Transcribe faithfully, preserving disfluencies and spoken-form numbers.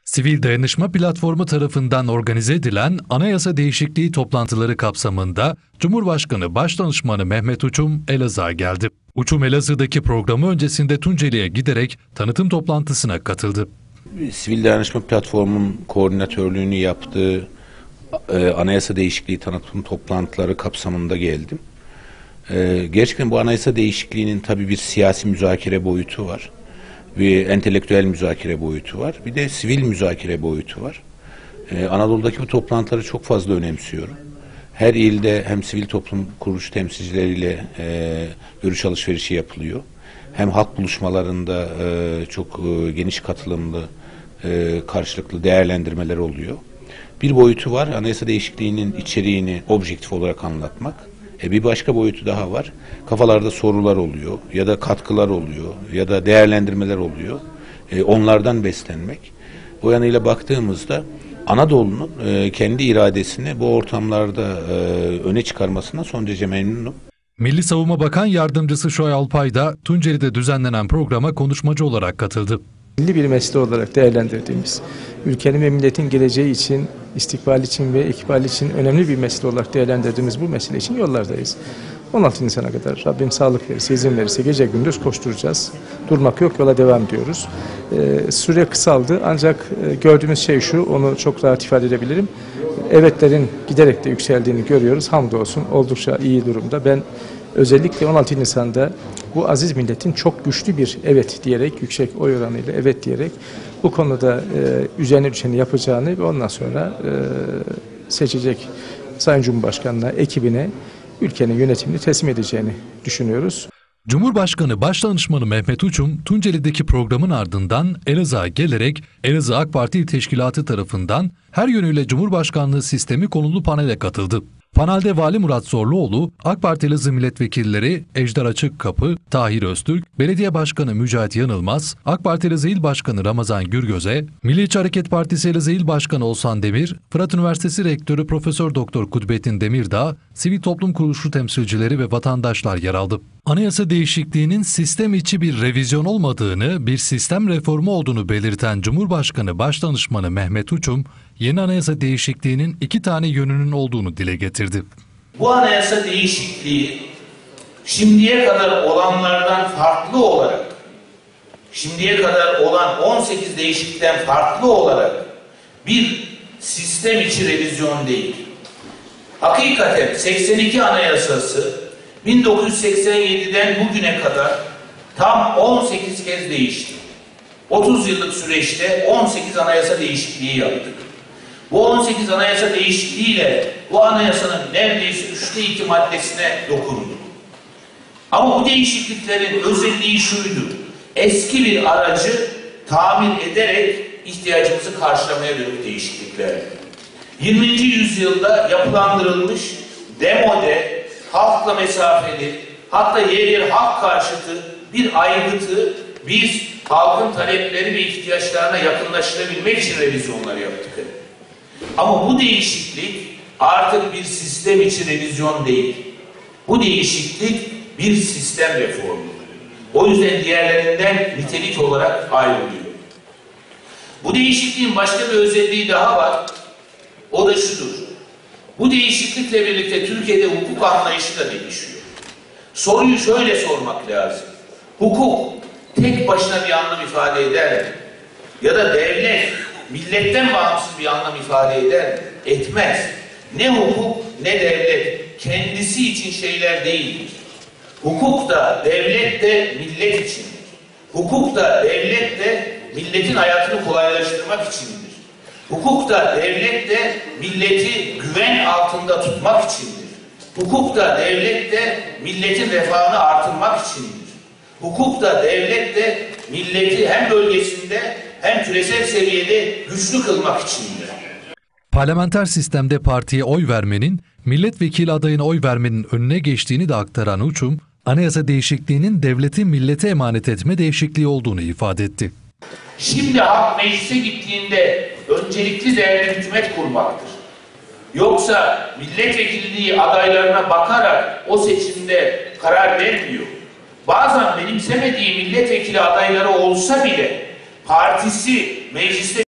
Sivil Dayanışma Platformu tarafından organize edilen anayasa değişikliği toplantıları kapsamında Cumhurbaşkanı Başdanışmanı Mehmet Uçum Elazığ'a geldi. Uçum Elazığ'daki programı öncesinde Tunceli'ye giderek tanıtım toplantısına katıldı. Sivil Dayanışma Platformu'nun koordinatörlüğünü yaptığı e, anayasa değişikliği tanıtım toplantıları kapsamında geldim. E, gerçekten bu anayasa değişikliğinin tabii bir siyasi müzakere boyutu var. Bir entelektüel müzakere boyutu var. Bir de sivil müzakere boyutu var. Ee, Anadolu'daki bu toplantıları çok fazla önemsiyorum. Her ilde hem sivil toplum kuruluş temsilcileriyle e, görüş alışverişi yapılıyor. Hem halk buluşmalarında e, çok e, geniş katılımlı e, karşılıklı değerlendirmeler oluyor. Bir boyutu var, anayasa değişikliğinin içeriğini objektif olarak anlatmak. E bir başka boyutu daha var. Kafalarda sorular oluyor ya da katkılar oluyor ya da değerlendirmeler oluyor. E onlardan beslenmek. Bu yanıyla baktığımızda Anadolu'nun e, kendi iradesini bu ortamlarda e, öne çıkarmasına son derece memnunum. Milli Savunma Bakan Yardımcısı Şoray Alpay da Tunceli'de düzenlenen programa konuşmacı olarak katıldı. Milli bir mesele olarak değerlendirdiğimiz, ülkenin ve milletin geleceği için, istikbal için ve ikbal için önemli bir mesele olarak değerlendirdiğimiz bu mesele için yollardayız. on altı Nisan'a kadar Rabbim sağlık verirse, izin verirse gece gündüz koşturacağız. Durmak yok, yola devam ediyoruz. Ee, süre kısaldı ancak e, gördüğümüz şey şu, onu çok rahat ifade edebilirim. Evetlerin giderek de yükseldiğini görüyoruz. Hamdolsun oldukça iyi durumda. Ben özellikle on altı Nisan'da bu aziz milletin çok güçlü bir evet diyerek, yüksek oy oranıyla evet diyerek bu konuda e, üzerine düşeni yapacağını ve ondan sonra e, seçecek Sayın Cumhurbaşkanı'na, ekibine ülkenin yönetimini teslim edeceğini düşünüyoruz. Cumhurbaşkanı Başdanışmanı Mehmet Uçum, Tunceli'deki programın ardından Elazığ'a gelerek Elazığ AK Parti Teşkilatı tarafından her yönüyle Cumhurbaşkanlığı sistemi konulu panele katıldı. Panelde Vali Murat Zorluoğlu, AK Parti Elazığ milletvekilleri Ejder Açıkkapı, Tahir Öztürk, Belediye Başkanı Mücahit Yanılmaz, AK Parti Elazığ İl Başkanı Ramazan Gürgöze, Milliyetçi Hareket Partisi Elazığ İl Başkanı Oğuzhan Demir, Fırat Üniversitesi Rektörü Profesör Doktor Kudbettin Demirdağ, sivil toplum kuruluşu temsilcileri ve vatandaşlar yer aldı. Anayasa değişikliğinin sistem içi bir revizyon olmadığını, bir sistem reformu olduğunu belirten Cumhurbaşkanı Başdanışmanı Mehmet Uçum, yeni anayasa değişikliğinin iki tane yönünün olduğunu dile getirdi. Bu anayasa değişikliği şimdiye kadar olanlardan farklı olarak, şimdiye kadar olan on sekiz değişiklikten farklı olarak bir sistem içi revizyon değil. Hakikaten seksen iki Anayasası bin dokuz yüz seksen yedi'den bugüne kadar tam on sekiz kez değişti. otuz yıllık süreçte on sekiz anayasa değişikliği yaptık. Bu on sekiz anayasa değişikliğiyle bu anayasanın neredeyse üçte iki maddesine dokunduk. Ama bu değişikliklerin özelliği şuydu: eski bir aracı tamir ederek ihtiyacımızı karşılamaya dönük değişiklikler. yirminci yüzyılda yapılandırılmış, demode, halkla mesafeli, hatta yer yer halk karşıtı bir aygıtı biz halkın talepleri ve ihtiyaçlarına yakınlaştırabilmek için revizyonlar yaptık. Ama bu değişiklik artık bir sistem içi revizyon değil. Bu değişiklik bir sistem reformu. O yüzden diğerlerinden nitelik olarak ayrılıyor. Bu değişikliğin başka bir özelliği daha var. O da şudur: bu değişiklikle birlikte Türkiye'de hukuk anlayışı da değişiyor. Soruyu şöyle sormak lazım: hukuk tek başına bir anlam ifade eder mi? Ya da devlet milletten bağımsız bir anlam ifade eder mi? Etmez. Ne hukuk ne devlet kendisi için şeyler değildir. Hukuk da devlet de millet içindir. Hukuk da devlet de milletin hayatını kolaylaştırmak içindir. Hukuk da devlet de milleti güven altında tutmak içindir. Hukuk da devlet de milletin refahını artırmak içindir. Hukuk da devlet de milleti hem bölgesinde hem küresel seviyede güçlü kılmak içindir. Parlamenter sistemde partiye oy vermenin, milletvekili adayına oy vermenin önüne geçtiğini de aktaran Uçum, anayasa değişikliğinin devleti millete emanet etme değişikliği olduğunu ifade etti. Şimdi halk meclise gittiğinde öncelikli değerli hükümet kurmaktır. Yoksa milletvekilliği adaylarına bakarak o seçimde karar vermiyor. Bazen benimsemediği milletvekili adayları olsa bile partisi mecliste